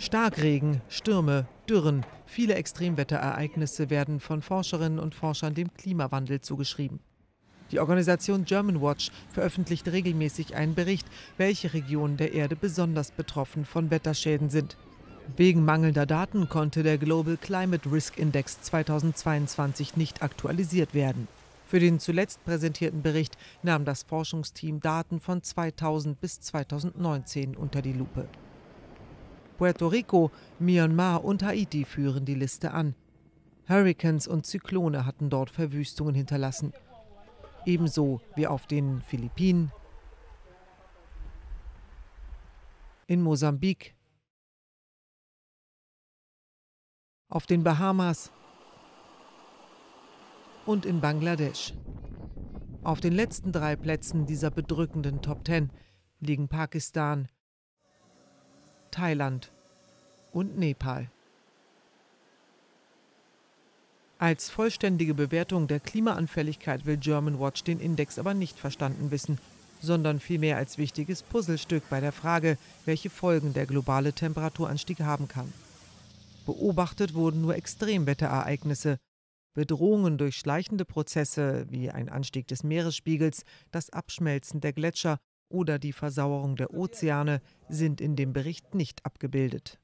Starkregen, Stürme, Dürren, viele Extremwetterereignisse werden von Forscherinnen und Forschern dem Klimawandel zugeschrieben. Die Organisation Germanwatch veröffentlicht regelmäßig einen Bericht, welche Regionen der Erde besonders betroffen von Wetterschäden sind. Wegen mangelnder Daten konnte der Global Climate Risk Index 2022 nicht aktualisiert werden. Für den zuletzt präsentierten Bericht nahm das Forschungsteam Daten von 2000 bis 2019 unter die Lupe. Puerto Rico, Myanmar und Haiti führen die Liste an. Hurrikans und Zyklone hatten dort Verwüstungen hinterlassen. Ebenso wie auf den Philippinen, in Mosambik, auf den Bahamas und in Bangladesch. Auf den letzten 3 Plätzen dieser bedrückenden Top 10 liegen Pakistan, Thailand und Nepal. Als vollständige Bewertung der Klimaanfälligkeit will Germanwatch den Index aber nicht verstanden wissen, sondern vielmehr als wichtiges Puzzlestück bei der Frage, welche Folgen der globale Temperaturanstieg haben kann. Beobachtet wurden nur Extremwetterereignisse. Bedrohungen durch schleichende Prozesse wie ein Anstieg des Meeresspiegels, das Abschmelzen der Gletscher oder die Versauerung der Ozeane sind in dem Bericht nicht abgebildet.